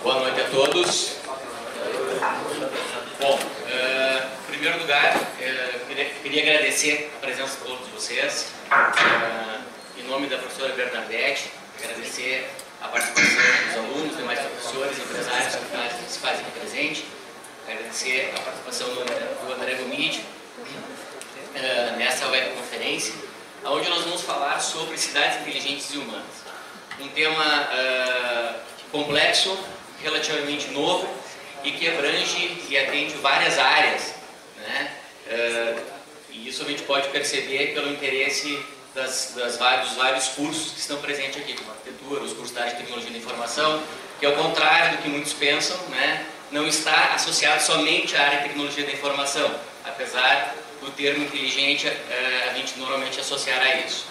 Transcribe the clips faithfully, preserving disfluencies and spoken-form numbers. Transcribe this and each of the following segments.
Boa noite a todos. Bom, uh, em primeiro lugar, uh, queria, queria agradecer a presença de todos vocês. Uh, em nome da professora Bernadette, agradecer a participação dos alunos, demais professores, empresários que se fazem aqui presente. Agradecer a participação do, do André Gomide uh, nessa webconferência, onde nós vamos falar sobre cidades inteligentes e humanas. Um tema uh, complexo, relativamente novo e que abrange e atende várias áreas, né? Uh, e isso a gente pode perceber pelo interesse das, das vários, dos vários cursos que estão presentes aqui, como arquitetura, os cursos da área de tecnologia da informação, que ao contrário do que muitos pensam, né, não está associado somente à área de tecnologia da informação, apesar do termo inteligente uh, a gente normalmente associar a isso.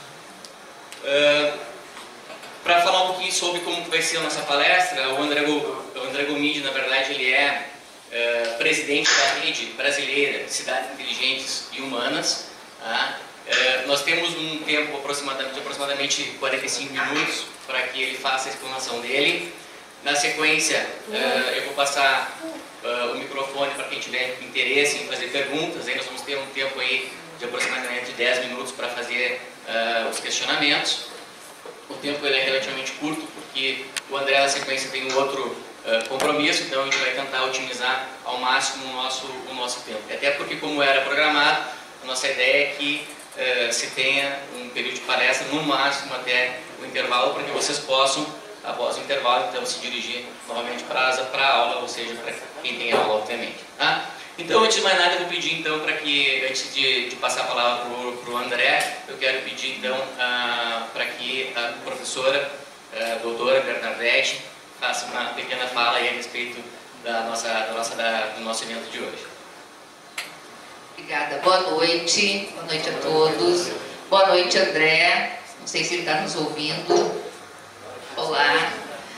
Uh, Para falar um pouquinho sobre como vai ser a nossa palestra, o André, o André Gomide, na verdade, ele é uh, presidente da Rede Brasileira de Cidades Inteligentes e Humanas. Tá? Uh, nós temos um tempo aproximadamente, de aproximadamente quarenta e cinco minutos para que ele faça a explanação dele. Na sequência, uh, eu vou passar uh, o microfone para quem tiver interesse em fazer perguntas. Aí nós vamos ter um tempo aí de aproximadamente dez minutos para fazer uh, os questionamentos. O tempo ele é relativamente curto, porque o André, na sequência, tem um outro uh, compromisso, então a gente vai tentar otimizar ao máximo o nosso, o nosso tempo. Até porque, como era programado, a nossa ideia é que uh, se tenha um período de palestra, no máximo até o intervalo, para que vocês possam, após o intervalo, então, se dirigir novamente para a aula, ou seja, para quem tem aula, obviamente. Tá? Então, antes de mais nada, eu vou pedir, então, para que, antes de, de passar a palavra para o André, eu quero pedir, então, uh, para que a professora, a doutora Bernadette, faça uma pequena fala aí a respeito da nossa, da nossa, da, do nosso evento de hoje. Obrigada. Boa noite. Boa noite a todos. Boa noite, André. Não sei se ele está nos ouvindo. Olá.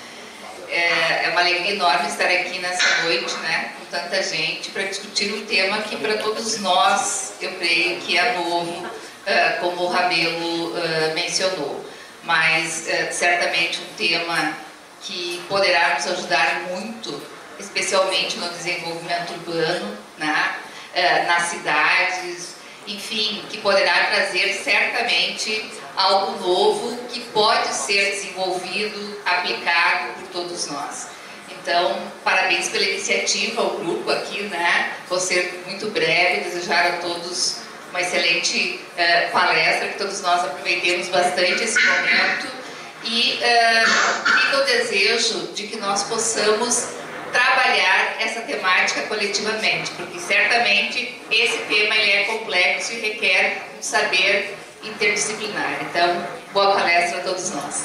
É uma alegria enorme estar aqui nessa noite, né, com tanta gente, para discutir um tema que para todos nós, eu creio que é novo, como o Rabelo mencionou, mas certamente um tema que poderá nos ajudar muito, especialmente no desenvolvimento urbano, né, nas cidades, enfim, que poderá trazer certamente algo novo que pode ser desenvolvido, aplicado por todos nós. Então, parabéns pela iniciativa, ao grupo aqui, né? Vou ser muito breve, desejar a todos uma excelente uh, palestra, que todos nós aproveitemos bastante esse momento e uh, fica o desejo de que nós possamos trabalhar essa temática coletivamente, porque certamente esse tema ele é complexo e requer um saber interdisciplinar. Então, boa palestra a todos nós.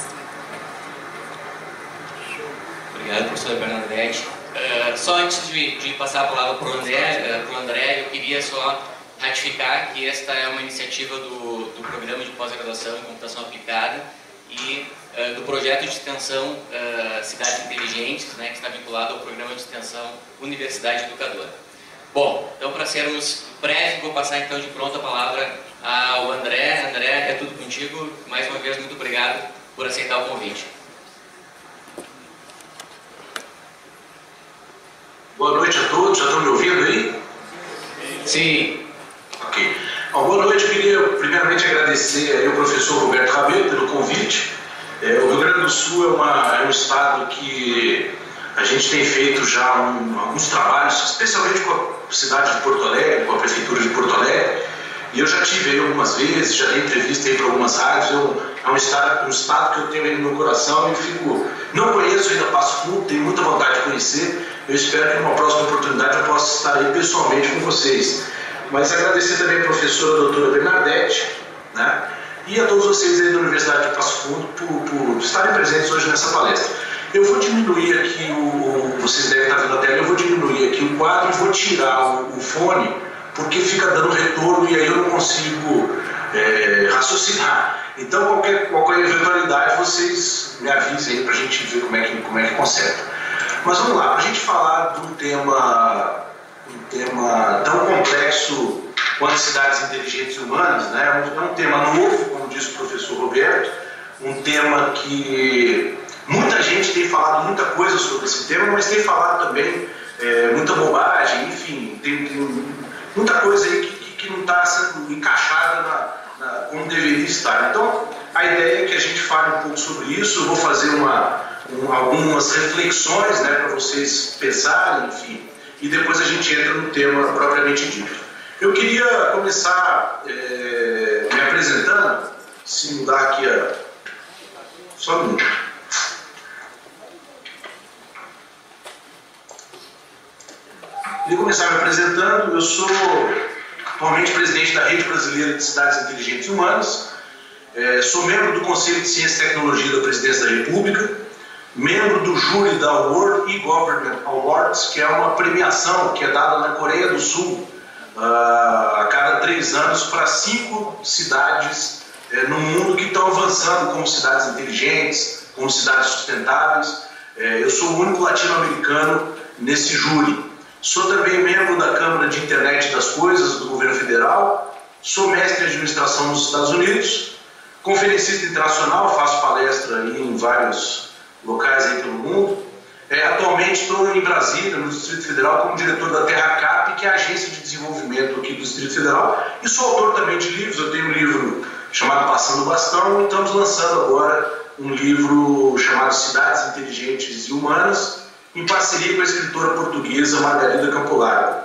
Obrigado, professora Bernadette. Uh, só antes de, de passar a palavra para o André, uh, André, eu queria só ratificar que esta é uma iniciativa do, do Programa de Pós-Graduação em Computação Aplicada e uh, do projeto de extensão uh, Cidades Inteligentes, né, que está vinculado ao Programa de Extensão Universidade Educadora. Bom, então, para sermos breves, vou passar então de pronto a palavra ao André. André, é tudo contigo. Mais uma vez, muito obrigado por aceitar o convite. Boa noite a todos. Já estão me ouvindo aí? Sim. Ok. Bom, boa noite. Eu queria primeiramente agradecer ao professor Roberto Rabelo pelo convite. É, o Rio Grande do Sul é, uma, é um estado que a gente tem feito já um, alguns trabalhos, especialmente com a cidade de Porto Alegre, com a prefeitura de Porto Alegre. E eu já tive aí algumas vezes, já dei entrevista aí para algumas rádios. Eu, é um estado, um estado que eu tenho aí no meu coração e fico... Não conheço ainda Passo Fundo, tenho muita vontade de conhecer. Eu espero que numa próxima oportunidade eu possa estar aí pessoalmente com vocês. Mas agradecer também a professora a doutora Bernadette, né? E a todos vocês aí da Universidade de Passo Fundo por, por estarem presentes hoje nessa palestra. Eu vou diminuir aqui, o, vocês devem estar vendo a tela, eu vou diminuir aqui o quadro e vou tirar o, o fone, porque fica dando retorno e aí eu não consigo é, raciocinar. Então, qualquer, qualquer eventualidade, vocês me avisem aí para a gente ver como é que, como é que conserta. Mas vamos lá, para a gente falar de um tema, um tema tão complexo quanto cidades inteligentes e humanas, né? É um tema novo, como disse o professor Roberto, um tema que Muita gente tem falado muita coisa sobre esse tema, mas tem falado também é, muita bobagem, enfim, tem, tem muita coisa aí que, que, que não está sendo encaixada na, na, como deveria estar. Então, a ideia é que a gente fale um pouco sobre isso. Eu vou fazer uma, um, algumas reflexões, né, para vocês pensarem, enfim, e depois a gente entra no tema propriamente dito. Eu queria começar é, me apresentando, se mudar aqui a... Só um minuto. Queria começar me apresentando. Eu sou atualmente presidente da Rede Brasileira de Cidades Inteligentes e Humanas, é, sou membro do Conselho de Ciência e Tecnologia da Presidência da República, membro do júri da World E-Government Awards, que é uma premiação que é dada na Coreia do Sul uh, a cada três anos para cinco cidades é, no mundo que estão avançando como cidades inteligentes, como cidades sustentáveis. É, eu sou o único latino-americano nesse júri. Sou também membro da Câmara de Internet das Coisas do Governo Federal, sou mestre em administração nos Estados Unidos, conferencista internacional, faço palestra aí em vários locais aí pelo mundo. É, atualmente estou em Brasília, no Distrito Federal, como diretor da TerraCap, que é a agência de desenvolvimento aqui do Distrito Federal, e sou autor também de livros. Eu tenho um livro chamado Passando o Bastão, e estamos lançando agora um livro chamado Cidades Inteligentes e Humanas, em parceria com a escritora portuguesa Margarida Campo Largo.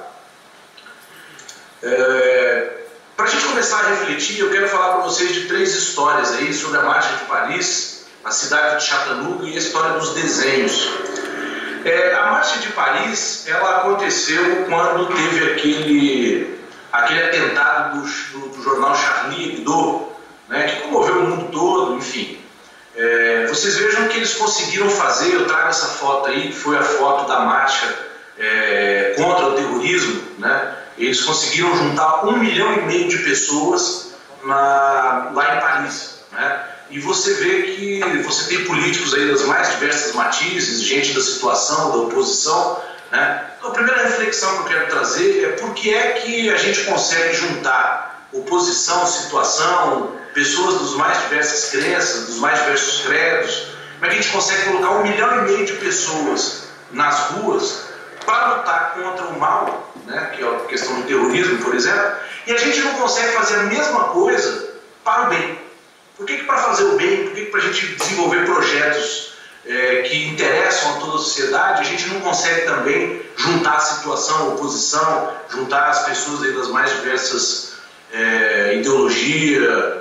É, para a gente começar a refletir, eu quero falar para vocês de três histórias aí sobre a Marcha de Paris, a cidade de Chattanooga e a história dos desenhos. É, a Marcha de Paris, ela aconteceu quando teve aquele, aquele atentado do, do, do jornal Charlie Hebdo, né, que comoveu o mundo todo, enfim. É, vocês vejam que eles conseguiram fazer, eu trago essa foto aí, que foi a foto da marcha é, contra o terrorismo, né? Eles conseguiram juntar um milhão e meio de pessoas na, lá em Paris, né? E você vê que você tem políticos aí das mais diversas matizes, gente da situação, da oposição, né? Então a primeira reflexão que eu quero trazer é por que é que a gente consegue juntar oposição, situação, pessoas dos mais diversas crenças, dos mais diversos credos. Como é que a gente consegue colocar um milhão e meio de pessoas nas ruas para lutar contra o mal, né, que é a questão do terrorismo, por exemplo, e a gente não consegue fazer a mesma coisa para o bem? Por que que para fazer o bem, por que que para a gente desenvolver projetos é, que interessam a toda a sociedade, a gente não consegue também juntar a situação, a oposição, juntar as pessoas aí das mais diversas é, ideologias?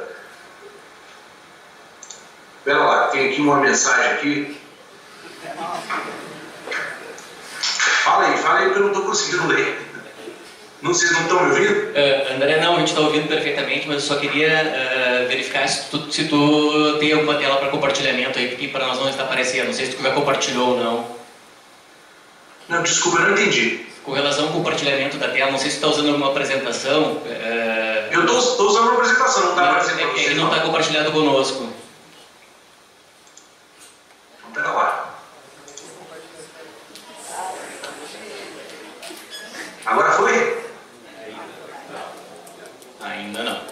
Espera lá, tem aqui uma mensagem aqui. Fala aí, fala aí que eu não estou conseguindo ler. Não, vocês não estão me ouvindo? Uh, André, não, a gente está ouvindo perfeitamente, mas eu só queria uh, verificar se tu, se tu tem alguma tela para compartilhamento aí, porque para nós não está aparecendo. Não sei se tu já compartilhou ou não. Não, desculpa, eu não entendi. Com relação ao compartilhamento da tela, não sei se tu está usando alguma apresentação. Uh, eu estou usando uma apresentação, não está aparecendo para vocês. vocês. Ele não está compartilhado conosco. Pera lá. Agora foi? Ainda não.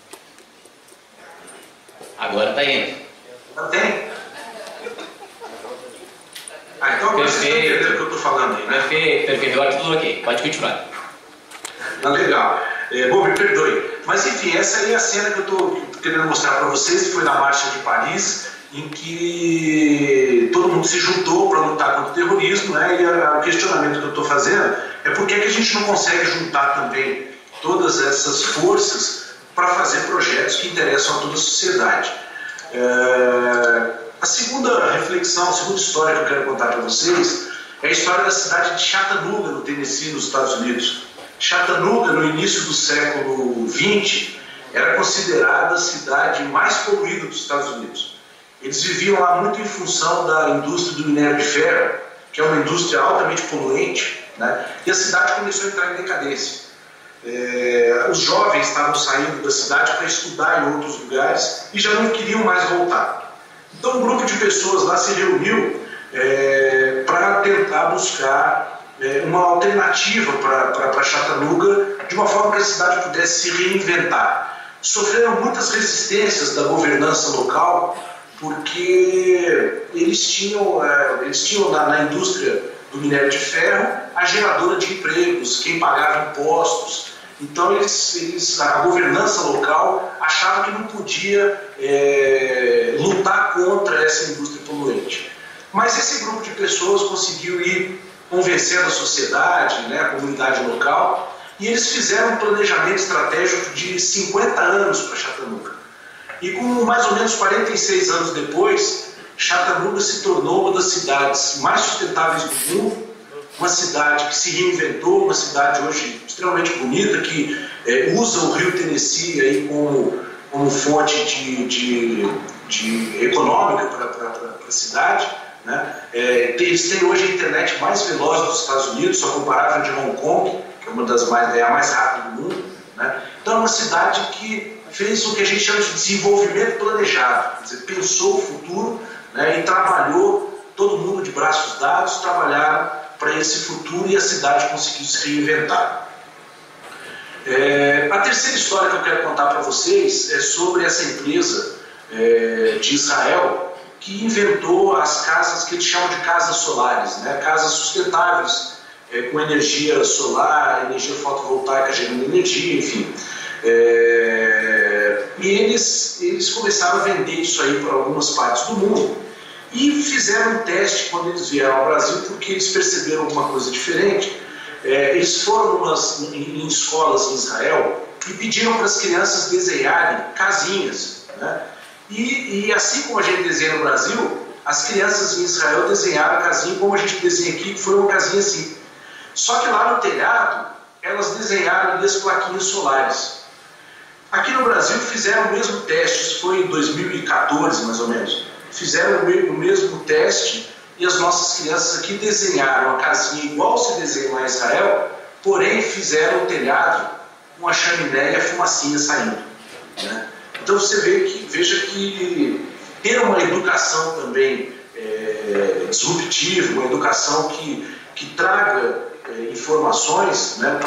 Agora está indo. Não tem? Ah, então agora vocês estão entendendo o que eu estou falando aí, né? Perfeito, perfeito. Agora tudo ok. Pode continuar. Ah, legal. É, bom, me perdoe. Mas enfim, essa aí é a cena que eu estou querendo mostrar para vocês, que foi na Marcha de Paris, em que todo mundo se juntou para lutar contra o terrorismo, né? E a, o questionamento que eu estou fazendo é por que que a gente não consegue juntar também todas essas forças para fazer projetos que interessam a toda a sociedade. É, a segunda reflexão, a segunda história que eu quero contar para vocês é a história da cidade de Chattanooga, no Tennessee, nos Estados Unidos. Chattanooga, no início do século vinte, era considerada a cidade mais poluída dos Estados Unidos. Eles viviam lá muito em função da indústria do minério de ferro, que é uma indústria altamente poluente, né? E a cidade começou a entrar em decadência. É, os jovens estavam saindo da cidade para estudar em outros lugares e já não queriam mais voltar. Então um grupo de pessoas lá se reuniu é, para tentar buscar é, uma alternativa para Chattanooga, de uma forma que a cidade pudesse se reinventar. Sofreram muitas resistências da governança local, porque eles tinham, eles tinham na, na indústria do minério de ferro a geradora de empregos, quem pagava impostos. Então eles, eles, a governança local achava que não podia é, lutar contra essa indústria poluente. Mas esse grupo de pessoas conseguiu ir convencendo a sociedade, né, a comunidade local, e eles fizeram um planejamento estratégico de cinquenta anos para Chattanooga. E com mais ou menos quarenta e seis anos depois, Chattanooga se tornou uma das cidades mais sustentáveis do mundo, uma cidade que se reinventou, uma cidade hoje extremamente bonita, que é, usa o rio Tennessee aí como, como fonte de, de, de econômica para a cidade. Né? É, eles têm hoje a internet mais veloz dos Estados Unidos, só comparável de Hong Kong, que é uma das mais, é a mais rápida do mundo. Né? Então é uma cidade que fez o que a gente chama de desenvolvimento planejado, quer dizer, pensou o futuro, né, e trabalhou, todo mundo de braços dados, trabalharam para esse futuro e a cidade conseguiu se reinventar. É, a terceira história que eu quero contar para vocês é sobre essa empresa é, de Israel que inventou as casas que eles chamam de casas solares, né, casas sustentáveis, é, com energia solar, energia fotovoltaica gerando energia, enfim. É, e eles, eles começaram a vender isso aí para algumas partes do mundo e fizeram um teste quando eles vieram ao Brasil, porque eles perceberam alguma coisa diferente. É, eles foram umas, em, em escolas em Israel e pediram para as crianças desenharem casinhas, né? e, e assim como a gente desenha no Brasil, as crianças em Israel desenharam a casinha como a gente desenha aqui, que foi uma casinha assim. Só que lá no telhado elas desenharam ali as plaquinhas solares. Aqui no Brasil fizeram o mesmo teste, isso foi em dois mil e quatorze mais ou menos. Fizeram o mesmo teste e as nossas crianças aqui desenharam a casinha igual se desenha lá em Israel, porém fizeram o telhado com a chaminé e a fumacinha saindo. Né? Então você vê que, veja que ter uma educação também é, disruptiva, uma educação que, que traga informações, né,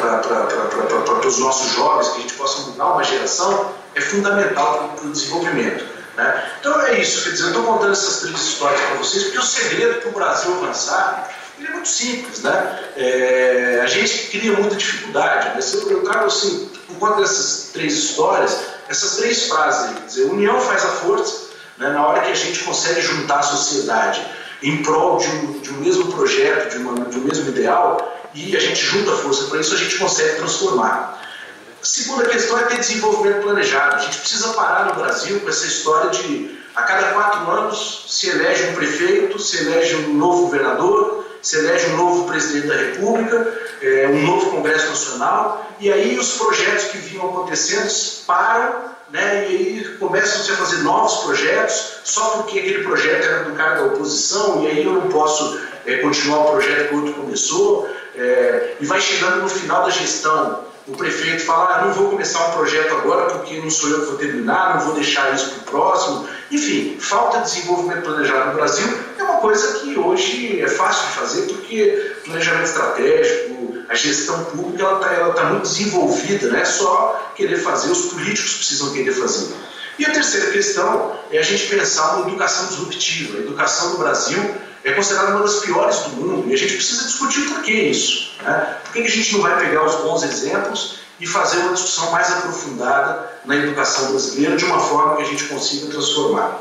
para os nossos jovens, que a gente possa mudar uma geração, é fundamental para o desenvolvimento. Né? Então é isso, quer dizer, eu estou contando essas três histórias para vocês, porque o segredo para o Brasil avançar ele é muito simples. Né? É, a gente cria muita dificuldade, mas eu, eu trago assim, por conta dessas três histórias, essas três frases aí, quer dizer, união faz a força, né, na hora que a gente consegue juntar a sociedade em prol de um, de um mesmo projeto, de, uma, de um mesmo ideal, e a gente junta força para isso, a gente consegue transformar. A segunda questão é ter desenvolvimento planejado. A gente precisa parar no Brasil com essa história de a cada quatro anos se elege um prefeito, se elege um novo governador, se elege um novo presidente da República, é, um novo Congresso Nacional, e aí os projetos que vinham acontecendo param, né, e aí começam-se a fazer novos projetos, só porque aquele projeto era do cara da oposição, e aí eu não posso é, continuar o projeto que o outro começou. É, e vai chegando no final da gestão, o prefeito fala, ah, não vou começar um projeto agora porque não sou eu que vou terminar, não vou deixar isso para o próximo. Enfim, falta de desenvolvimento planejado no Brasil é uma coisa que hoje é fácil de fazer, porque planejamento estratégico, a gestão pública, ela está ela tá muito desenvolvida, não é só querer fazer, os políticos precisam querer fazer. E a terceira questão é a gente pensar na educação disruptiva. A educação no Brasil é considerada uma das piores do mundo e a gente precisa discutir por que isso. Né? Por que a gente não vai pegar os bons exemplos e fazer uma discussão mais aprofundada na educação brasileira de uma forma que a gente consiga transformar.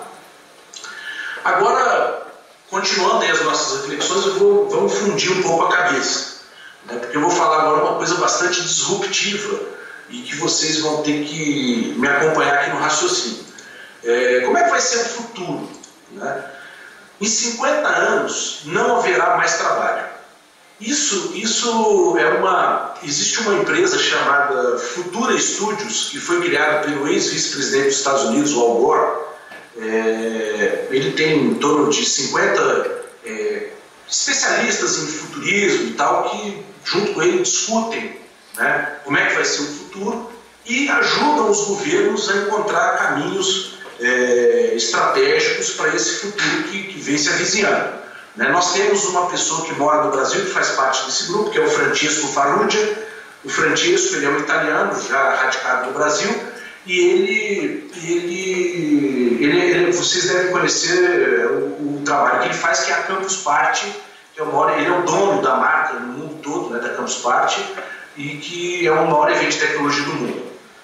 Agora, continuando aí as nossas reflexões, eu vou, vamos fundir um pouco a cabeça, né? Porque eu vou falar agora uma coisa bastante disruptiva e que vocês vão ter que me acompanhar aqui no raciocínio. É, como é que vai ser o futuro? Né? Em cinquenta anos não haverá mais trabalho. Isso, isso é uma... Existe uma empresa chamada Futura Studios, que foi criada pelo ex-vice-presidente dos Estados Unidos, o Al Gore. É, ele tem em torno de cinquenta é, especialistas em futurismo e tal, que junto com ele discutem, né, como é que vai ser o futuro e ajudam os governos a encontrar caminhos é, estratégicos para esse futuro que, que vem se avizinhando. Né? Nós temos uma pessoa que mora no Brasil, que faz parte desse grupo, que é o Francesco Farrugia. O Francesco, ele é um italiano, já radicado no Brasil, e ele, ele, ele, ele vocês devem conhecer o, o trabalho que ele faz, que é a Campus Party, que é o maior, ele é o dono da marca no mundo todo, né, da Campus Party, e que é o maior evento de tecnologia do mundo.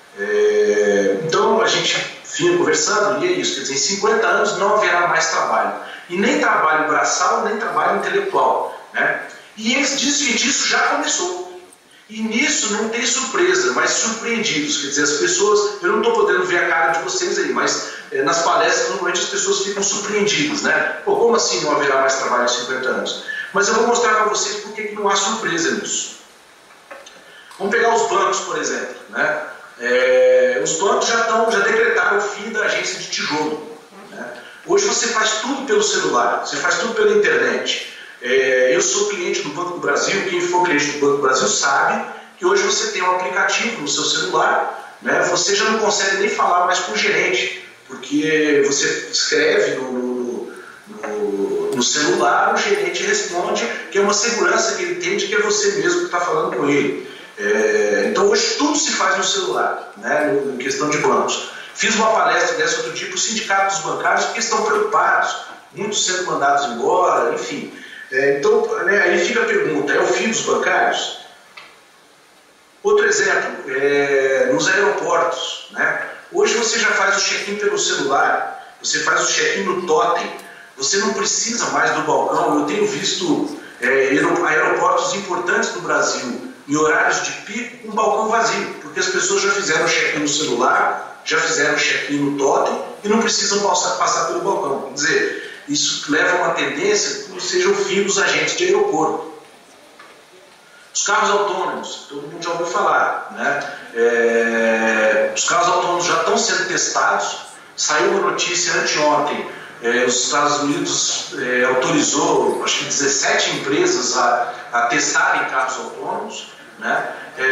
É, então a gente vinha conversando, e é isso, quer dizer, em cinquenta anos não haverá mais trabalho, e nem trabalho braçal, nem trabalho intelectual, né? E eles dizem que isso já começou. E nisso não tem surpresa, mas surpreendidos. Quer dizer, as pessoas, eu não estou podendo ver a cara de vocês aí, mas é, nas palestras normalmente as pessoas ficam surpreendidas, né? Pô, como assim não haverá mais trabalho em cinquenta anos? Mas eu vou mostrar para vocês por que não há surpresa nisso. Vamos pegar os bancos, por exemplo, né? É, os bancos já, tão, já decretaram o fim da agência de tijolo, né? Hoje você faz tudo pelo celular, você faz tudo pela internet. É, eu sou cliente do Banco do Brasil, quem for cliente do Banco do Brasil sabe que hoje você tem um aplicativo no seu celular, né? Você já não consegue nem falar mais com o gerente, porque você escreve no, no, no, no celular, o gerente responde, que é uma segurança que ele tem de que é você mesmo que está falando com ele. É, então hoje tudo se faz no celular, né, em questão de bancos. Fiz uma palestra dessa outro dia para o sindicato dos bancários, porque estão preocupados, muitos sendo mandados embora, enfim. É, então, né, aí fica a pergunta, é o fim dos bancários? Outro exemplo, é, nos aeroportos, né? Hoje você já faz o check-in pelo celular, você faz o check-in no totem, você não precisa mais do balcão. Eu tenho visto é, aeroportos importantes do Brasil, em horários de pico, com um balcão vazio, porque as pessoas já fizeram o check-in no celular, já fizeram o check-in no totem e não precisam passar, passar pelo balcão. Quer dizer, isso leva a uma tendência que seja o fim dos agentes de aeroporto. Os carros autônomos, todo mundo já ouviu falar, né? É, os carros autônomos já estão sendo testados. Saiu uma notícia anteontem, é, os Estados Unidos é, autorizou, acho que dezessete empresas a, a testarem carros autônomos, né?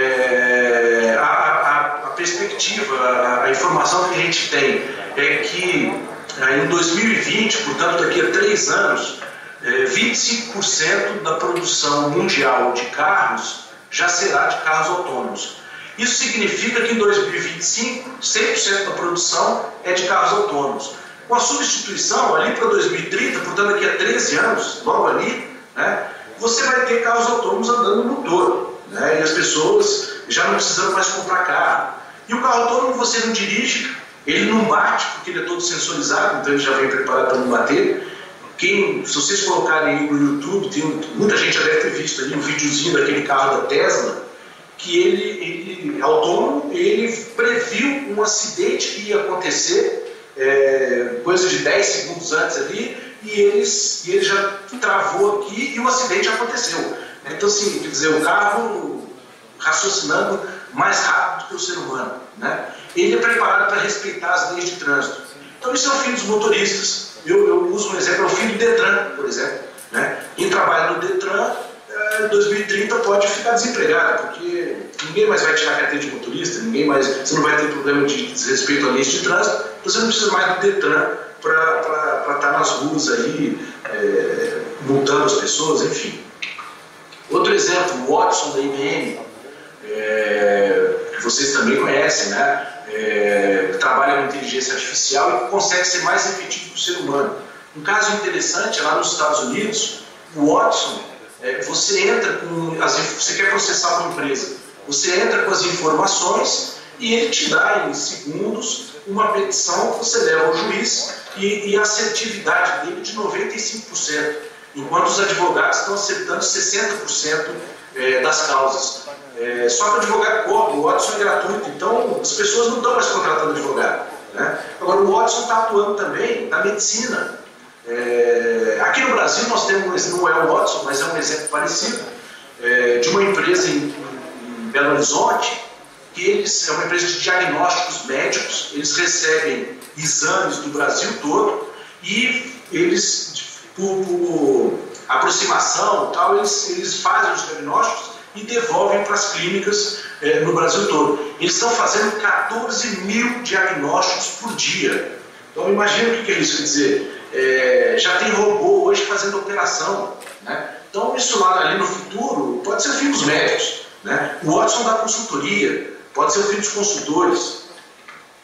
É, a, a, a perspectiva, a, a informação que a gente tem é que em dois mil e vinte, portanto daqui a três anos, vinte e cinco por cento da produção mundial de carros já será de carros autônomos. Isso significa que em dois mil e vinte e cinco, cem por cento da produção é de carros autônomos. Com a substituição ali para dois mil e trinta, portanto daqui a treze anos, logo ali, né, você vai ter carros autônomos andando no motor, né, e as pessoas já não precisam mais comprar carro. E o carro autônomo você não dirige, ele não bate, porque ele é todo sensorizado, então ele já vem preparado para não bater. Quem, se vocês colocarem aí no YouTube, tem, muita gente já deve ter visto ali um videozinho daquele carro da Tesla, que ele, ele autônomo, ele previu um acidente que ia acontecer, é, coisa de dez segundos antes ali, e, eles, e ele já travou aqui e o acidente aconteceu. Então, assim, quer dizer, o carro raciocinando mais rápido que o ser humano, né? Ele é preparado para respeitar as leis de trânsito. Então isso é o fim dos motoristas. Eu, eu uso um exemplo, é o fim do Detran, por exemplo, né? Quem trabalha no Detran, em dois mil e trinta pode ficar desempregado, porque ninguém mais vai tirar a carteira de motorista, ninguém mais, você não vai ter problema de desrespeito à lei de trânsito, você não precisa mais do Detran para estar nas ruas aí, é, multando as pessoas, enfim. Outro exemplo, o Watson da I B M, é, que vocês também conhecem, né? É, trabalha com inteligência artificial e consegue ser mais efetivo que o ser humano. Um caso interessante, lá nos Estados Unidos, o Watson, é, você entra com as, você quer processar uma empresa, você entra com as informações e ele te dá em segundos uma petição que você leva ao juiz e, e a assertividade dele de noventa e cinco por cento, enquanto os advogados estão acertando sessenta por cento é, das causas. É, só que o advogado cobra, o Watson é gratuito, então as pessoas não estão mais contratando advogado, né? Agora o Watson está atuando também na medicina. É, aqui no Brasil nós temos, não é o Watson, mas é um exemplo parecido, é, de uma empresa em, em Belo Horizonte, que eles, é uma empresa de diagnósticos médicos, eles recebem exames do Brasil todo e eles, por, por aproximação e tal, eles, eles fazem os diagnósticos e devolvem para as clínicas eh, no Brasil todo. Eles estão fazendo quatorze mil diagnósticos por dia. Então imagina o que é isso, quer dizer, é, já tem robô hoje fazendo operação, né? Então isso lá ali no futuro pode ser o fim dos médicos, né? O Watson da consultoria, pode ser o fim dos consultores.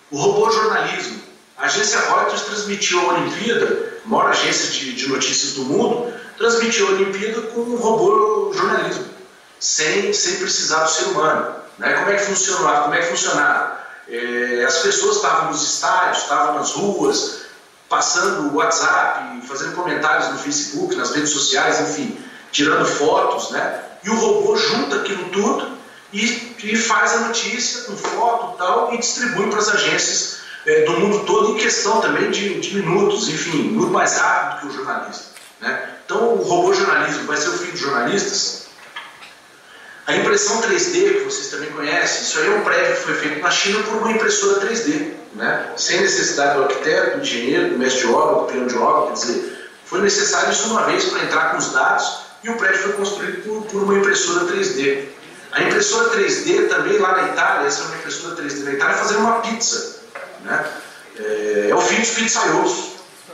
O robô jornalismo. A agência Reuters transmitiu a Olimpíada, a maior agência de, de notícias do mundo, transmitiu a Olimpíada com um robô jornalismo, sem, sem precisar do ser humano. Né? Como é que funcionava? Como é que funcionava? É, as pessoas estavam nos estádios, estavam nas ruas, passando o WhatsApp, fazendo comentários no Facebook, nas redes sociais, enfim, tirando fotos, né? E o robô junta aquilo tudo e, e faz a notícia com foto e tal e distribui para as agências é, do mundo todo em questão também de, de minutos, enfim, muito mais rápido que o jornalista, né? Então o robô jornalismo vai ser o filho dos jornalistas. A impressão três D, que vocês também conhecem, isso aí é um prédio que foi feito na China por uma impressora três D, né? Sem necessidade do arquiteto, do engenheiro, do mestre de obra, do peão de obra, quer dizer, foi necessário isso uma vez para entrar com os dados e o prédio foi construído por, por uma impressora três D. A impressora três D também lá na Itália, essa é uma impressora três D na Itália, fazendo uma pizza, né? É, é o fim dos pizzaiolo.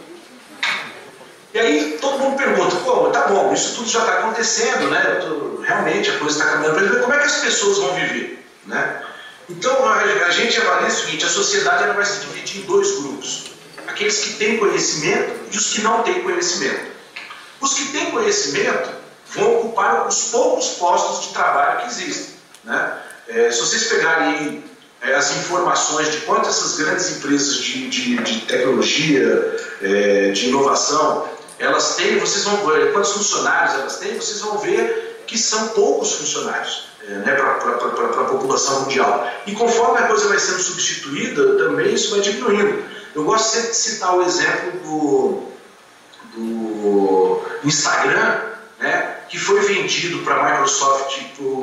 E aí todo mundo pergunta, pô, tá bom, isso tudo já está acontecendo, né? Tô, realmente a coisa está caminhando para como é que as pessoas vão viver, né? Então a, a gente avalia o seguinte, a sociedade ela vai se dividir em dois grupos. Aqueles que têm conhecimento e os que não têm conhecimento. Os que têm conhecimento vão ocupar os poucos postos de trabalho que existem, né? É, se vocês pegarem é, as informações de quantas essas grandes empresas de, de, de tecnologia, é, de inovação, elas têm, vocês vão ver quantos funcionários elas têm, vocês vão ver que são poucos funcionários, é, né, para a população mundial. E conforme a coisa vai sendo substituída, também isso vai diminuindo. Eu gosto sempre de citar o exemplo do, do Instagram, né, que foi vendido para a Microsoft,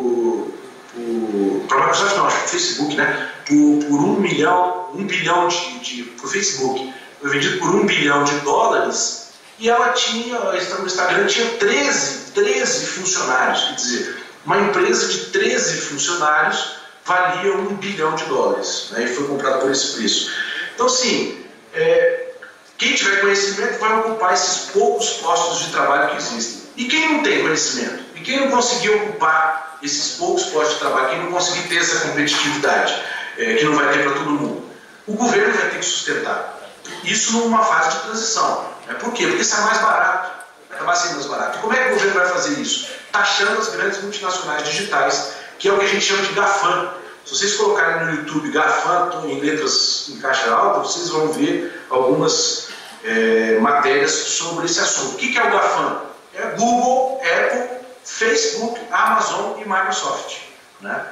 para a Microsoft não, acho que o Facebook, né, por, por um milhão, um bilhão de, de para o Facebook, foi vendido por um bilhão de dólares. E ela tinha, o Instagram tinha treze, treze funcionários, quer dizer, uma empresa de treze funcionários valia um bilhão de dólares, né, e foi comprada por esse preço. Então, assim, é, quem tiver conhecimento vai ocupar esses poucos postos de trabalho que existem. E quem não tem conhecimento? E quem não conseguir ocupar esses poucos postos de trabalho, quem não conseguir ter essa competitividade, é, que não vai ter para todo mundo, o governo vai ter que sustentar. Isso numa fase de transição. Por quê? Porque isso é mais barato, vai acabar sendo mais barato. E como é que o governo vai fazer isso? Taxando as grandes multinacionais digitais, que é o que a gente chama de GAFAM. Se vocês colocarem no YouTube GAFAM em letras em caixa alta, vocês vão ver algumas é, matérias sobre esse assunto. O que é o GAFAM? É Google, Apple, Facebook, Amazon e Microsoft, né?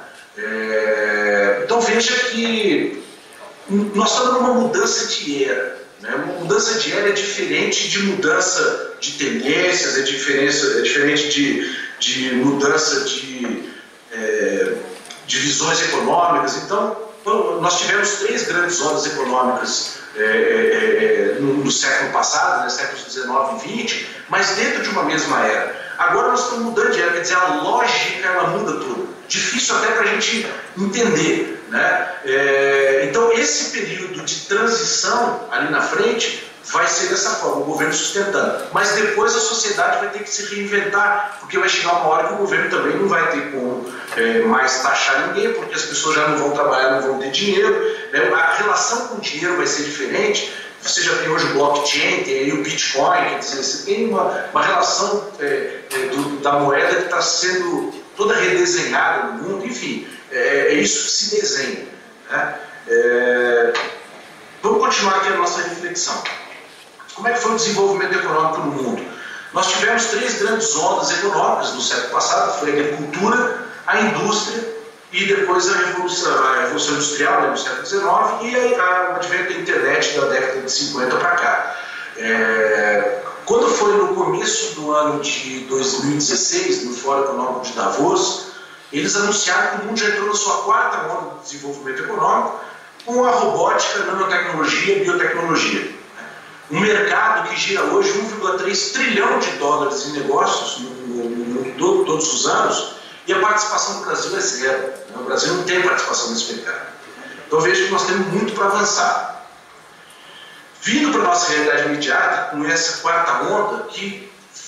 É, então veja que nós estamos numa mudança de era. Né? Uma mudança de era é diferente de mudança de tendências, é, diferença, é diferente de, de mudança de, é, de visões econômicas. Então, nós tivemos três grandes ondas econômicas é, é, no, no século passado, né, séculos dezenove e vinte, mas dentro de uma mesma era. Agora nós estamos mudando de era, quer dizer, a lógica ela muda tudo. Difícil até para a gente entender, né? É, então esse período de transição ali na frente vai ser dessa forma, o governo sustentando. Mas depois a sociedade vai ter que se reinventar, porque vai chegar uma hora que o governo também não vai ter como é, mais taxar ninguém, porque as pessoas já não vão trabalhar, não vão ter dinheiro, né? A relação com o dinheiro vai ser diferente. Você já tem hoje o blockchain, tem aí o Bitcoin, quer dizer, você tem uma, uma relação é, é, do, da moeda que está sendo toda redesenhada no mundo, enfim, é, é isso que se desenha, né? É, vamos continuar aqui a nossa reflexão. Como é que foi o desenvolvimento econômico no mundo? Nós tivemos três grandes ondas econômicas no século passado, foi a agricultura, a indústria e depois a Revolução, a Revolução Industrial, né, no século dezenove, e a, o advento da internet da década de cinquenta para cá. É, quando foi no começo do ano de dois mil e dezesseis, no Fórum Econômico de Davos, eles anunciaram que o mundo já entrou na sua quarta onda de desenvolvimento econômico, com a robótica, nanotecnologia e biotecnologia. Um mercado que gira hoje um vírgula três trilhão de dólares em negócios no mundo todo, todos os anos, e a participação do Brasil é zero. O Brasil não tem participação nesse mercado. Então vejo que nós temos muito para avançar. Vindo para a nossa realidade imediata, com essa quarta onda, que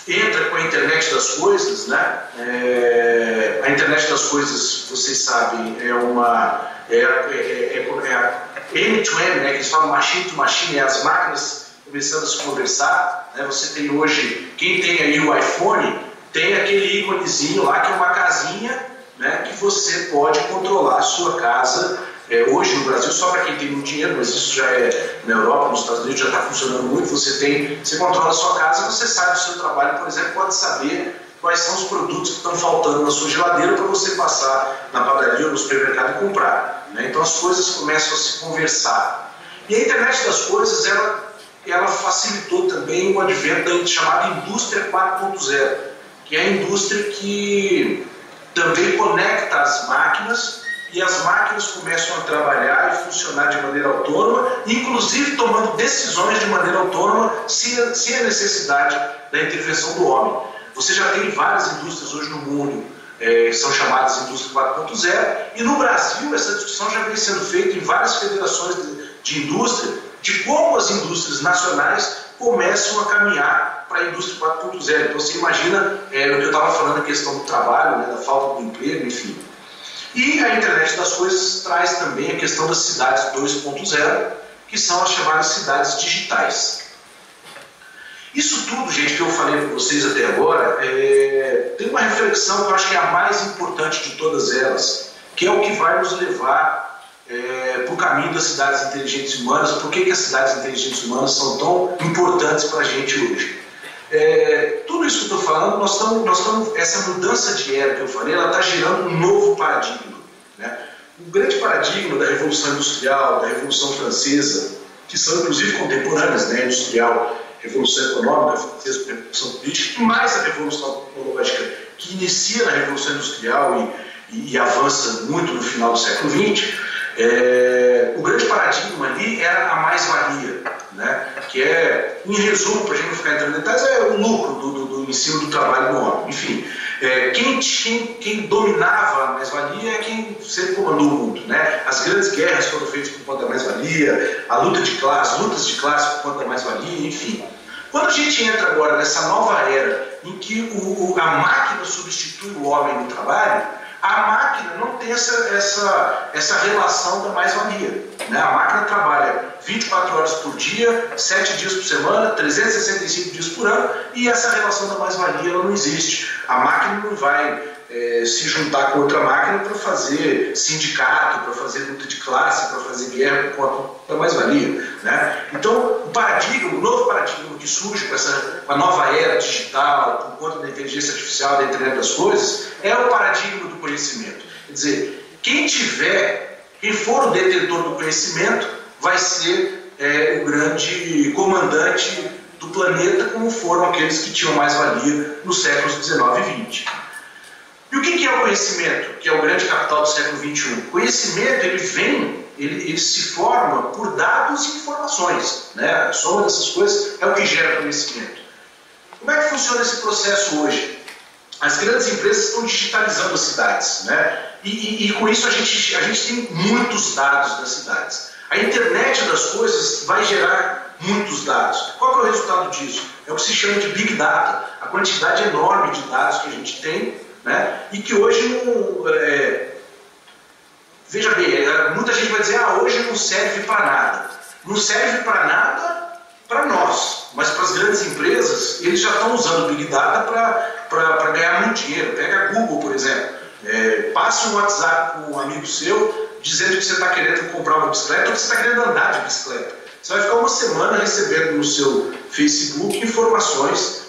entra com a internet das coisas, né? É, a internet das coisas, vocês sabem, é uma é, é, é, é end-to-end, né? Que eles falam machine to machine, é as máquinas começando a se conversar, né? Você tem hoje, quem tem aí o iPhone, tem aquele íconezinho lá que é uma casinha, né? Que você pode controlar a sua casa. É, hoje no Brasil, só para quem tem muito dinheiro, mas isso já é na Europa, nos Estados Unidos já está funcionando muito. Você tem, você controla a sua casa, você sabe do seu trabalho, por exemplo, pode saber quais são os produtos que estão faltando na sua geladeira para você passar na padaria ou no supermercado e comprar, né? Então as coisas começam a se conversar. E a internet das coisas, ela, ela facilitou também o advento da chamada indústria quatro ponto zero, que é a indústria que também conecta as máquinas, e as máquinas começam a trabalhar e funcionar de maneira autônoma, inclusive tomando decisões de maneira autônoma, sem, sem a necessidade da intervenção do homem. Você já tem várias indústrias hoje no mundo é, que são chamadas indústria quatro ponto zero, e no Brasil essa discussão já vem sendo feita em várias federações de, de indústria, de como as indústrias nacionais começam a caminhar para a indústria quatro ponto zero. Então você imagina é, o que eu estava falando, a questão do trabalho, né, da falta de emprego, enfim. E a internet das coisas traz também a questão das cidades dois ponto zero, que são as chamadas cidades digitais. Isso tudo, gente, que eu falei para vocês até agora, é, tem uma reflexão que eu acho que é a mais importante de todas elas, que é o que vai nos levar é, para o caminho das cidades inteligentes humanas. Por que, que as cidades inteligentes humanas são tão importantes para a gente hoje? É, tudo isso que eu estou falando, nós estamos, nós estamos, essa mudança de era que eu falei, ela está gerando um novo paradigma, né? O grande paradigma da Revolução Industrial, da Revolução Francesa, que são inclusive contemporâneas, né? Industrial, Revolução Econômica, Francesa, Revolução Política, e mais a Revolução Tecnológica, que inicia na Revolução Industrial e, e, e avança muito no final do século vinte, é, o grande paradigma ali era a mais-valia, né? Que é, em resumo, para a gente não ficar entrando em detalhes, é o lucro do, do, do ensino do trabalho do homem. Enfim, é, quem, quem, quem dominava a mais-valia é quem sempre comandou o mundo, né? As grandes guerras foram feitas por conta da mais-valia, a luta de classe, lutas de classe por conta da mais-valia, enfim. Quando a gente entra agora nessa nova era em que o, a máquina substitui o homem no trabalho, a máquina não tem essa, essa, essa relação da mais-valia, né? A máquina trabalha vinte e quatro horas por dia, sete dias por semana, trezentos e sessenta e cinco dias por ano, e essa relação da mais-valia ela não existe. A máquina não vai é, se juntar com outra máquina para fazer sindicato, para fazer luta de classe, para fazer guerra por conta da mais-valia, né? Então, o paradigma, o novo paradigma que surge com essa com a nova era digital, por conta da inteligência artificial, da internet das coisas, é o paradigma do conhecimento. Quer dizer, quem tiver, quem for o detentor do conhecimento, vai ser é, o grande comandante do planeta, como foram aqueles que tinham mais-valia nos séculos dezenove e vinte. E o que é o conhecimento, que é o grande capital do século vinte e um? O conhecimento, ele vem, ele, ele se forma por dados e informações, né? A soma dessas coisas é o que gera conhecimento. Como é que funciona esse processo hoje? As grandes empresas estão digitalizando as cidades, né? E, e, e com isso a gente, a gente tem muitos dados das cidades. A internet das coisas vai gerar muitos dados. Qual que é o resultado disso? É o que se chama de Big Data. A quantidade enorme de dados que a gente tem, né? E que hoje não... É... Veja bem, muita gente vai dizer, ah, hoje não serve para nada. Não serve para nada para nós, mas para as grandes empresas, eles já estão usando o Big Data para ganhar muito dinheiro. Pega a Google, por exemplo. É, passe um WhatsApp com um amigo seu dizendo que você está querendo comprar uma bicicleta ou que você está querendo andar de bicicleta. Você vai ficar uma semana recebendo no seu Facebook informações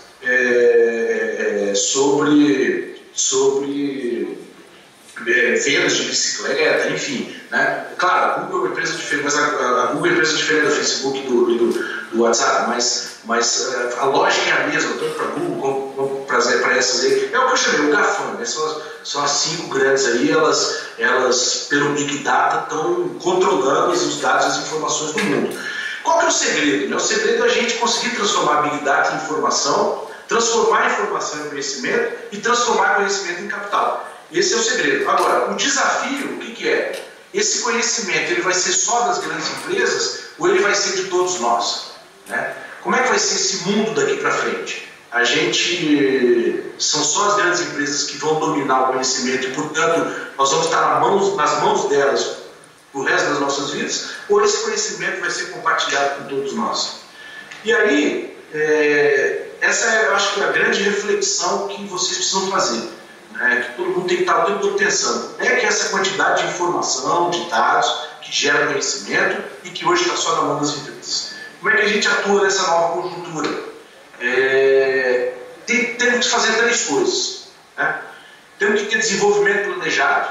é, é, sobre, sobre é, vendas de bicicleta, enfim, né? Claro, a Google é uma empresa diferente, mas a, a Google é uma empresa diferente do Facebook e do, do, do WhatsApp, mas, mas a lógica é a mesma, tanto para a Google como para essas aí. É o que eu chamei, o GAFAM, né? São, são as cinco grandes aí, elas, elas pelo Big Data, estão controlando os dados e as informações do mundo. Qual que é o segredo? Né? O segredo é a gente conseguir transformar Big Data em informação, transformar a informação em conhecimento e transformar conhecimento em capital. Esse é o segredo. Agora, o desafio, o que, que é? Esse conhecimento, ele vai ser só das grandes empresas ou ele vai ser de todos nós? Né? Como é que vai ser esse mundo daqui para frente? A gente, são só as grandes empresas que vão dominar o conhecimento e, portanto, nós vamos estar nas mãos, nas mãos delas o resto das nossas vidas, ou esse conhecimento vai ser compartilhado com todos nós? E aí, é, essa é, eu acho que é a grande reflexão que vocês precisam fazer, né? Que todo mundo tem que estar o tempo todo pensando. É que essa quantidade de informação, de dados, que gera conhecimento e que hoje está só na mão das empresas. Como é que a gente atua nessa nova conjuntura? É, tem, temos que fazer três coisas, né? Temos que ter desenvolvimento planejado.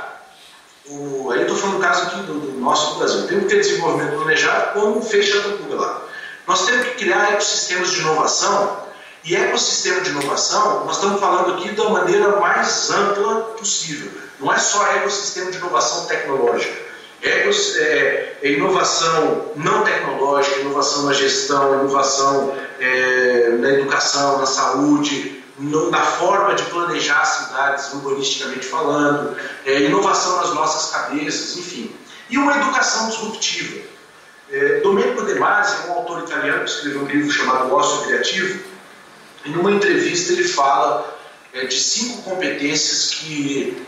O, aí eu estou falando do caso aqui do, do nosso do Brasil. Temos que ter desenvolvimento planejado como fez Chattacuga lá. Nós temos que criar ecossistemas de inovação. E ecossistema de inovação, nós estamos falando aqui da maneira mais ampla possível. Não é só ecossistema de inovação tecnológica. É, é, é inovação não tecnológica, inovação na gestão, inovação é, na educação, na saúde, no, na forma de planejar cidades urbanisticamente falando, é, inovação nas nossas cabeças, enfim. E uma educação disruptiva. É, Domenico De Masi é um autor italiano que escreveu um livro chamado Ócio Criativo, e numa entrevista ele fala é, de cinco competências que...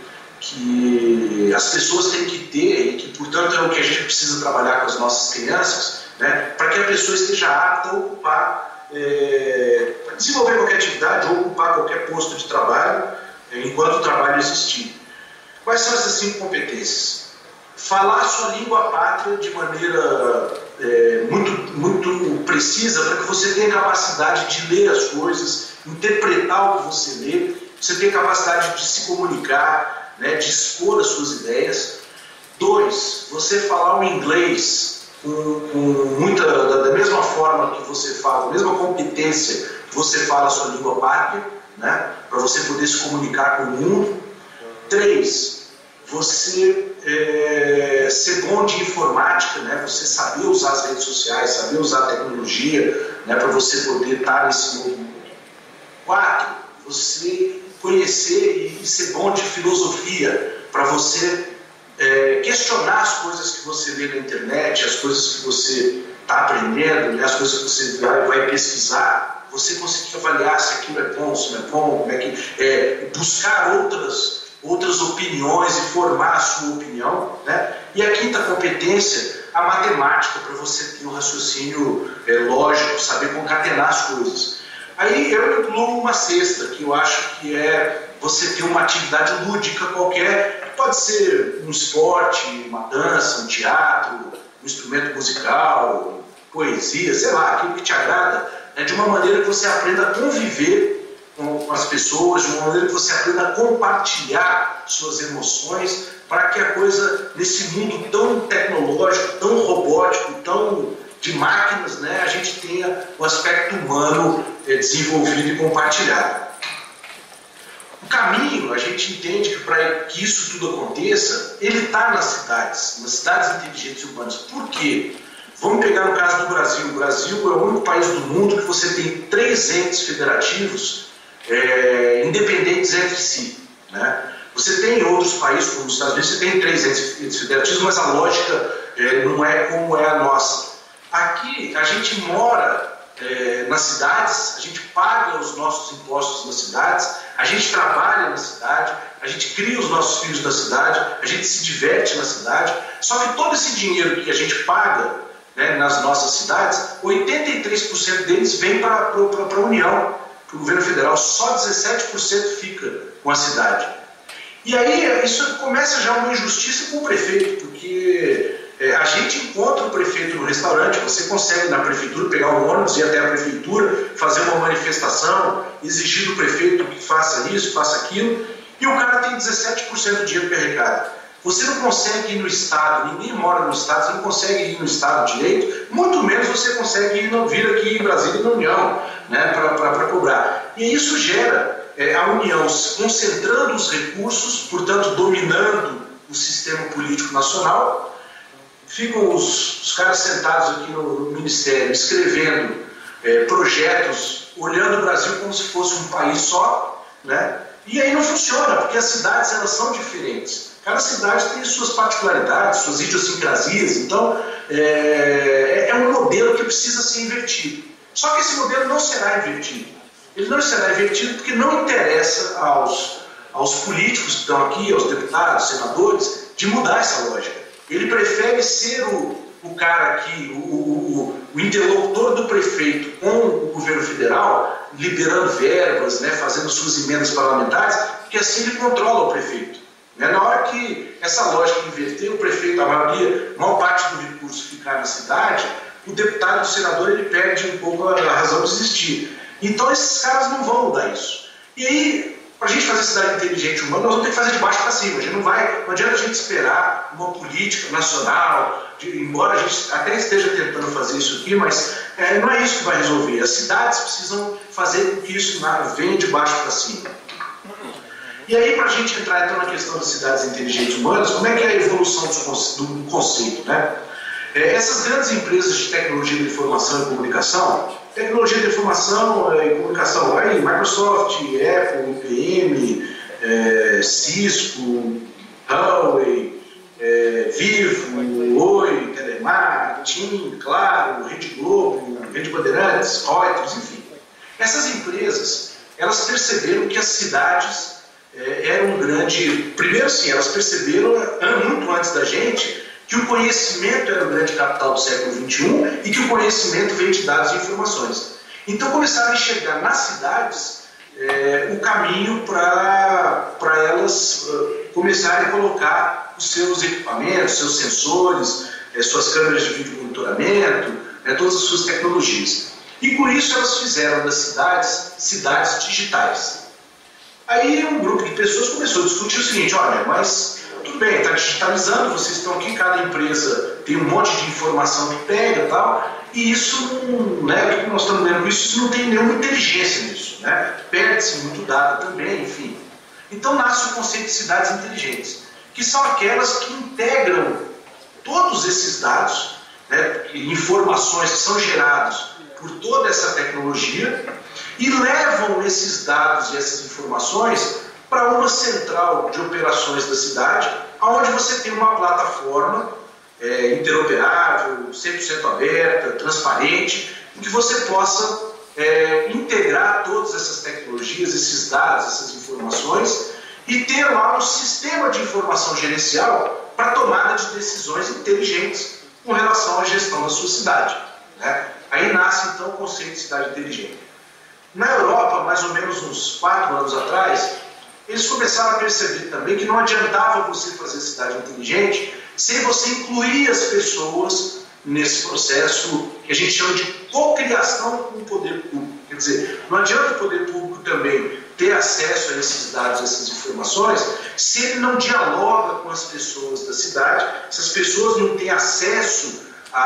que as pessoas têm que ter e que, portanto, é o que a gente precisa trabalhar com as nossas crianças, né, para que a pessoa esteja apta a ocupar, é, para desenvolver qualquer atividade ou ocupar qualquer posto de trabalho é, enquanto o trabalho existir. Quais são essas cinco competências? Falar a sua língua pátria de maneira é, muito, muito precisa para que você tenha capacidade de ler as coisas, interpretar o que você lê, você tenha capacidade de se comunicar, né, de expor as suas ideias. Dois, você falar o inglês com, com muita, da, da mesma forma que você fala, a mesma competência que você fala a sua língua pátria, né, para você poder se comunicar com o mundo. Três, você é, ser bom de informática, né, você saber usar as redes sociais, saber usar a tecnologia, né, para você poder estar nesse mundo. Quatro, você conhecer e ser bom de filosofia, para você é, questionar as coisas que você vê na internet, as coisas que você está aprendendo, né, as coisas que você vai, vai pesquisar, você conseguir avaliar se aquilo é bom, se não é bom, como é que, é, buscar outras, outras opiniões e formar a sua opinião, né? E a quinta competência, a matemática, para você ter um raciocínio é, lógico, saber concatenar as coisas. Aí eu incluo uma sexta, que eu acho que é você ter uma atividade lúdica qualquer, pode ser um esporte, uma dança, um teatro, um instrumento musical, poesia, sei lá, aquilo que te agrada, né, de uma maneira que você aprenda a conviver com as pessoas, de uma maneira que você aprenda a compartilhar suas emoções, para que a coisa, nesse mundo tão tecnológico, tão robótico, tão de máquinas, né, a gente tenha o aspecto humano é, desenvolvido e compartilhado. O caminho, a gente entende que para que isso tudo aconteça, ele está nas cidades, nas cidades inteligentes urbanas. Por quê? Vamos pegar no caso do Brasil. O Brasil é o único país do mundo que você tem três entes federativos é, independentes entre si, né? Você tem outros países, como os Estados Unidos, você tem três entes federativos, mas a lógica é, não é como é a nossa. Aqui, a gente mora é, nas cidades, a gente paga os nossos impostos nas cidades, a gente trabalha na cidade, a gente cria os nossos filhos na cidade, a gente se diverte na cidade, só que todo esse dinheiro que a gente paga, né, nas nossas cidades, oitenta e três por cento deles vem para a União, para o governo federal, só dezessete por cento fica com a cidade. E aí isso começa já uma injustiça com o prefeito, porque é, a gente encontra o prefeito no restaurante, você consegue na prefeitura pegar um ônibus, ir até a prefeitura, fazer uma manifestação, exigir do prefeito que faça isso, faça aquilo, e o cara tem dezessete por cento do dinheiro que arrecada. Você não consegue ir no Estado, ninguém mora no Estado, você não consegue ir no Estado direito, muito menos você consegue ir, não, vir aqui em Brasília na União, né, para cobrar. E isso gera é, a União concentrando os recursos, portanto dominando o sistema político nacional. Ficam os, os caras sentados aqui no, no Ministério escrevendo é, projetos, olhando o Brasil como se fosse um país só, né? E aí não funciona, porque as cidades elas são diferentes. Cada cidade tem suas particularidades, suas idiosincrasias, então é, é um modelo que precisa ser invertido. Só que esse modelo não será invertido. ele não será invertido porque não interessa aos, aos políticos que estão aqui, aos deputados, senadores, de mudar essa lógica. Ele prefere ser o, o cara aqui, o, o, o interlocutor do prefeito com o governo federal, liberando verbas, né, fazendo suas emendas parlamentares, porque assim ele controla o prefeito. Né? Na hora que essa lógica inverter, o prefeito, a maioria, a maior parte do recurso ficar na cidade, o deputado, o senador, ele perde um pouco a razão de existir. Então esses caras não vão mudar isso. E aí, para a gente fazer cidade inteligente humana, nós vamos ter que fazer de baixo para cima. A gente não vai, não adianta a gente esperar uma política nacional, de, embora a gente até esteja tentando fazer isso aqui, mas é, não é isso que vai resolver. As cidades precisam fazer com que isso venha de baixo para cima. E aí, para a gente entrar então na questão das cidades inteligentes humanas, como é que é a evolução do conceito, né? É, essas grandes empresas de tecnologia de informação e comunicação, tecnologia de informação e comunicação, aí, Microsoft, Apple, I B M, é, Cisco, Huawei, é, Vivo, Oi, Telemar, TIM, Claro, Rede Globo, Rede Bandeirantes, Reuters, enfim. Essas empresas, elas perceberam que as cidades é, eram um grande... Primeiro, sim, elas perceberam, muito antes da gente, que o conhecimento era o grande capital do século vinte e um e que o conhecimento veio de dados e informações. Então começaram a enxergar nas cidades é, o caminho para elas uh, começarem a colocar os seus equipamentos, seus sensores, é, suas câmeras de vídeo monitoramento, é, todas as suas tecnologias. E com isso elas fizeram das cidades, cidades digitais. Aí um grupo de pessoas começou a discutir o seguinte, olha, mas... tudo bem, está digitalizando, vocês estão aqui, cada empresa tem um monte de informação que pega e tal, e isso não, né, o que nós estamos vendo com isso, isso não tem nenhuma inteligência nisso, né? Perde-se muito dado também, enfim. Então nasce o conceito de cidades inteligentes, que são aquelas que integram todos esses dados, né, informações que são gerados por toda essa tecnologia, e levam esses dados e essas informações para uma central de operações da cidade, onde você tem uma plataforma é, interoperável, cem por cento aberta, transparente, em que você possa é, integrar todas essas tecnologias, esses dados, essas informações, e ter lá um sistema de informação gerencial para tomada de decisões inteligentes com relação à gestão da sua cidade. Né? Aí nasce então o conceito de cidade inteligente. Na Europa, mais ou menos uns quatro anos atrás, eles começaram a perceber também que não adiantava você fazer cidade inteligente sem você incluir as pessoas nesse processo que a gente chama de cocriação com o poder público. Quer dizer, não adianta o poder público também ter acesso a esses dados, a essas informações, se ele não dialoga com as pessoas da cidade, se as pessoas não têm acesso a,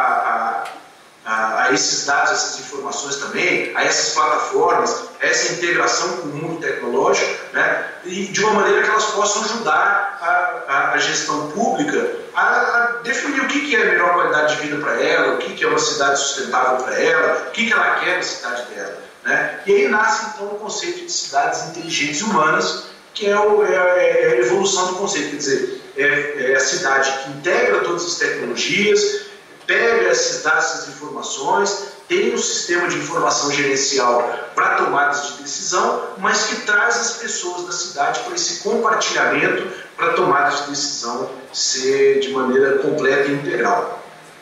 a, a, a esses dados, a essas informações também, a essas plataformas, a essa integração com o mundo tecnológico, né? E de uma maneira que elas possam ajudar a, a, a gestão pública a, a definir o que, que é a melhor qualidade de vida para ela, o que, que é uma cidade sustentável para ela, o que, que ela quer na cidade dela. Né? E aí nasce então o conceito de cidades inteligentes humanas, que é, o, é, é a evolução do conceito, quer dizer, é, é a cidade que integra todas as tecnologias, pega esses dados, essas informações, tem um sistema de informação gerencial para tomadas de decisão, mas que traz as pessoas da cidade para esse compartilhamento, para tomadas de decisão ser de maneira completa e integral.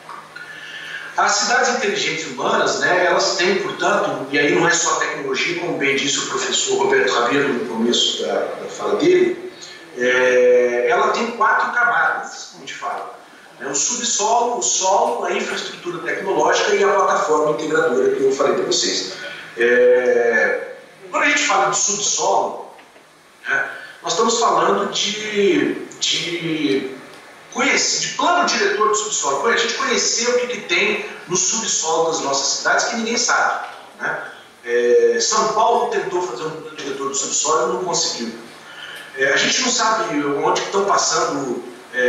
As cidades inteligentes humanas, né, elas têm, portanto, e aí não é só tecnologia, como bem disse o professor Roberto Rabelo no começo da, da fala dele, é, ela tem quatro camadas, como a gente fala. É o subsolo, o solo, a infraestrutura tecnológica e a plataforma integradora que eu falei para vocês. É, quando a gente fala de subsolo, né, nós estamos falando de, de, conhecer, de plano diretor de subsolo. A gente conhecer o que, que tem no subsolo das nossas cidades que ninguém sabe. Né? É, São Paulo tentou fazer um plano diretor de subsolo e não conseguiu. É, a gente não sabe onde estão passando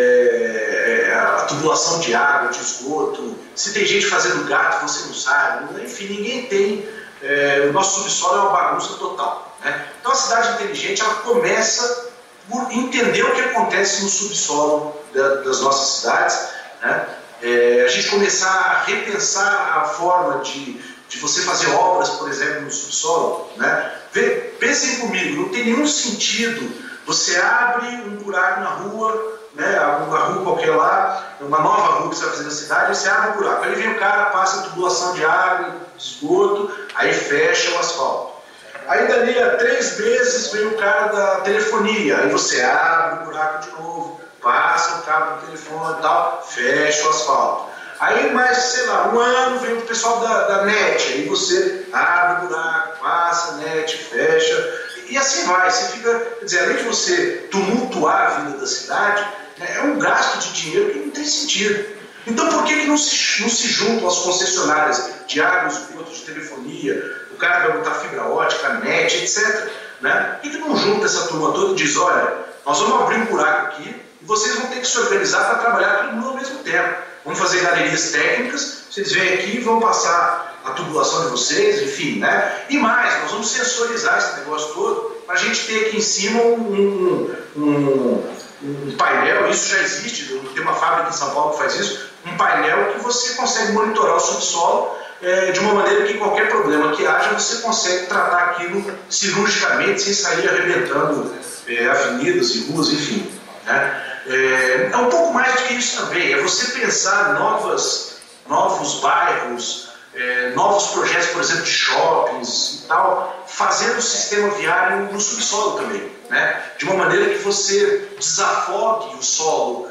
É, a tubulação de água, de esgoto, se tem gente fazendo gato, você não sabe, enfim, ninguém tem, é, o nosso subsolo é uma bagunça total. Né? Então a cidade inteligente, ela começa por entender o que acontece no subsolo da, das nossas cidades, né? É, a gente começar a repensar a forma de, de você fazer obras, por exemplo, no subsolo, né? Pensem comigo, não tem nenhum sentido você abre um buraco na rua, né, uma rua qualquer lá, uma nova rua que você vai fazer na cidade, você abre um buraco, aí vem o cara, passa a tubulação de água, de esgoto, aí fecha o asfalto. Aí dali a três meses vem o cara da telefonia, aí você abre o buraco de novo, passa o cabo do telefone e tal, fecha o asfalto. Aí mais, sei lá, um ano vem o pessoal da, da net, aí você abre o buraco, passa a net, fecha, e assim vai. Você fica, quer dizer, além de você tumultuar a vida da cidade, né, é um gasto de dinheiro que não tem sentido. Então por que, que não, se, não se juntam as concessionárias de água, esgoto, de telefonia, o cara vai botar fibra ótica, net, etcétera. Né? Por que, que não junta essa turma toda e diz, olha, nós vamos abrir um buraco aqui e vocês vão ter que se organizar para trabalhar todo mundo ao mesmo tempo. Vamos fazer galerias técnicas, vocês vêm aqui e vão passar a tubulação de vocês, enfim, né? E mais, nós vamos sensorizar esse negócio todo para a gente ter aqui em cima um, um, um, um painel, isso já existe, tem uma fábrica em São Paulo que faz isso, um painel que você consegue monitorar o subsolo é, de uma maneira que qualquer problema que haja, você consegue tratar aquilo cirurgicamente, sem sair arrebentando é, avenidas e ruas, enfim, né? É, é um pouco mais do que isso também, é você pensar novas, novos bairros, é, novos projetos, por exemplo, de shoppings e tal, fazendo o sistema viário no subsolo também, né? De uma maneira que você desafogue o solo.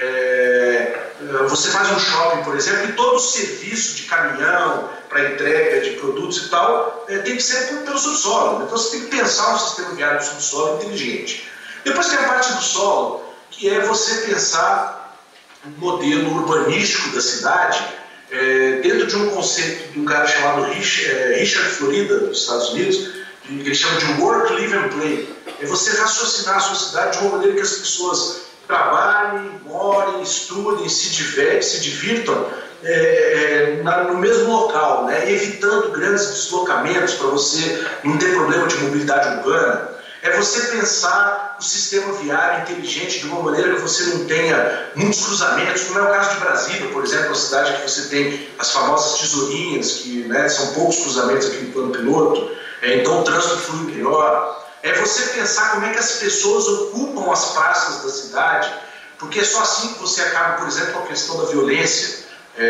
É, você faz um shopping, por exemplo, e todo o serviço de caminhão para entrega de produtos e tal é, tem que ser pelo subsolo. Então você tem que pensar um sistema viário do subsolo inteligente. Depois tem a parte do solo, que é você pensar um modelo urbanístico da cidade é, dentro de um conceito de um cara chamado Richard, é, Richard Florida, dos Estados Unidos, que ele chama de Work, Live and Play. É você raciocinar a sua cidade de uma maneira que as pessoas trabalhem, morem, estudem, se divertem, se divirtam é, é, na, no mesmo local, né? Evitando grandes deslocamentos para você não ter problema de mobilidade urbana. É você pensar o sistema viário inteligente de uma maneira que você não tenha muitos cruzamentos, como é o caso de Brasília, por exemplo, uma cidade que você tem as famosas tesourinhas, que né, são poucos cruzamentos aqui no plano piloto, é, então o trânsito flui melhor. É você pensar como é que as pessoas ocupam as praças da cidade, porque é só assim que você acaba, por exemplo, com a questão da violência.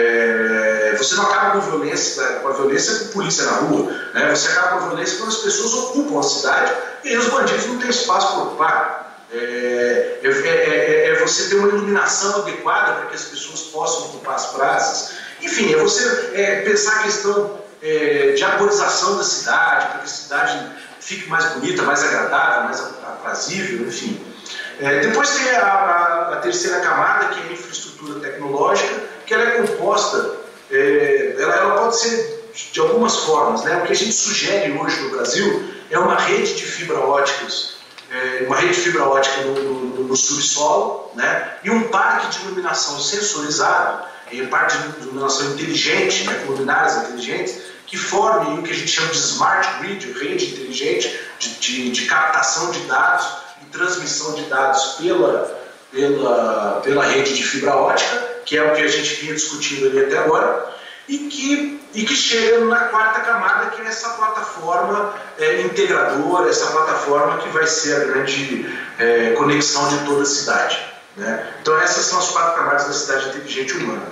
É, você não acaba com a violência, com a violência com a polícia na rua, né? Você acaba com a violência quando as pessoas ocupam a cidade e aí os bandidos não têm espaço para ocupar. É, é, é, é você ter uma iluminação adequada para que as pessoas possam ocupar as praças. Enfim, é você é, pensar a questão é, de arborização da cidade, para que a cidade fique mais bonita, mais agradável, mais aprazível, enfim. É, depois tem a, a, a terceira camada, que é a infraestrutura tecnológica, que ela é composta, é, ela, ela pode ser de algumas formas, né? O que a gente sugere hoje no Brasil é uma rede de fibra óticas, é, uma rede de fibra ótica no, no, no subsolo, né? E um parque de iluminação sensorizado, e um parque de iluminação inteligente, né? Com luminárias inteligentes, que forme o que a gente chama de smart grid, rede inteligente de, de, de captação de dados e transmissão de dados pela, pela, pela rede de fibra ótica, que é o que a gente vinha discutindo ali até agora, e que, e que chega na quarta camada, que é essa plataforma é, integradora, essa plataforma que vai ser a grande é, conexão de toda a cidade. Né? Então essas são as quatro camadas da cidade inteligente humana.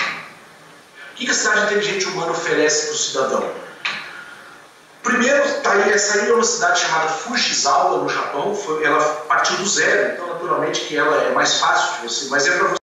O que a cidade inteligente humana oferece para o cidadão? Primeiro, tá aí, essa aí é uma cidade chamada Fujisawa, no Japão. Foi, ela partiu do zero, então naturalmente que ela é mais fácil de você, mas é para você